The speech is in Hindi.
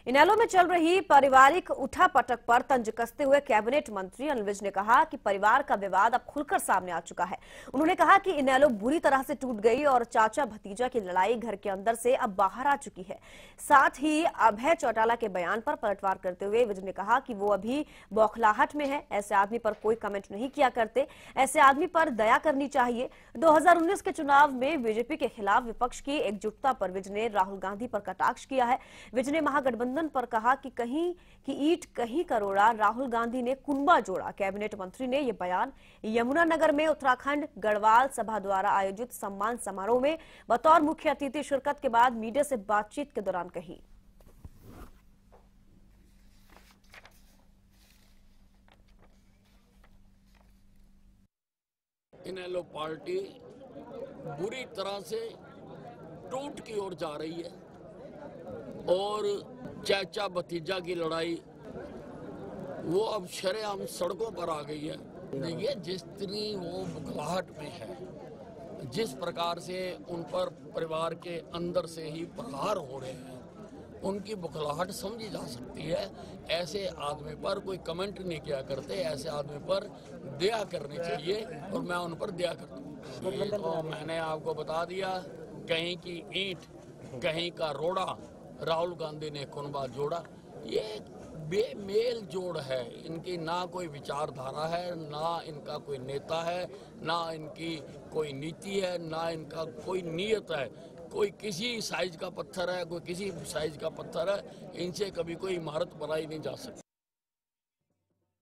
इनेलो में चल रही पारिवारिक उठापटक पर तंज कसते हुए कैबिनेट मंत्री अनिल विज ने कहा कि परिवार का विवाद अब खुलकर सामने आ चुका है। उन्होंने कहा कि इनेलो बुरी तरह से टूट गई और चाचा भतीजा की लड़ाई घर के अंदर से अब बाहर आ चुकी है। साथ ही अभय चौटाला के बयान पर पलटवार करते हुए विज ने कहा कि वो अभी बौखलाहट में है, ऐसे आदमी पर कोई कमेंट नहीं किया करते, ऐसे आदमी पर दया करनी चाहिए। 2019 के चुनाव में बीजेपी के खिलाफ विपक्ष की एकजुटता पर विज ने राहुल गांधी पर कटाक्ष किया है। विज ने महागठबंधन पर कहा कि कहीं की ईंट कहीं का रोड़ा, राहुल गांधी ने कुनबा जोड़ा। कैबिनेट मंत्री ने यह बयान यमुनानगर में उत्तराखंड गढ़वाल सभा द्वारा आयोजित सम्मान समारोह में बतौर मुख्य अतिथि शिरकत के बाद मीडिया से बातचीत के दौरान कही। इनेलो पार्टी बुरी तरह से टूट की ओर जा रही है और चाचा भतीजा की लड़ाई वो अब शरेआम सड़कों पर आ गई है। देखिए, जितनी वो बुखलाहट में है, जिस प्रकार से उन पर परिवार के अंदर से ही प्रहार हो रहे हैं, उनकी बुखलाहट समझी जा सकती है। ऐसे आदमी पर कोई कमेंट नहीं किया करते, ऐसे आदमी पर दया करनी चाहिए और मैं उन पर दया करता हूँ। तो मैंने आपको बता दिया, कहीं की ईंट कहीं का रोड़ा, राहुल गांधी ने कुनबा जोड़ा। ये बेमेल जोड़ है। इनकी ना कोई विचारधारा है, ना इनका कोई नेता है, ना इनकी कोई नीति है, ना इनका कोई नीयत है। कोई किसी साइज का पत्थर है, कोई किसी साइज का पत्थर है। इनसे कभी कोई इमारत बनाई नहीं जा सकती।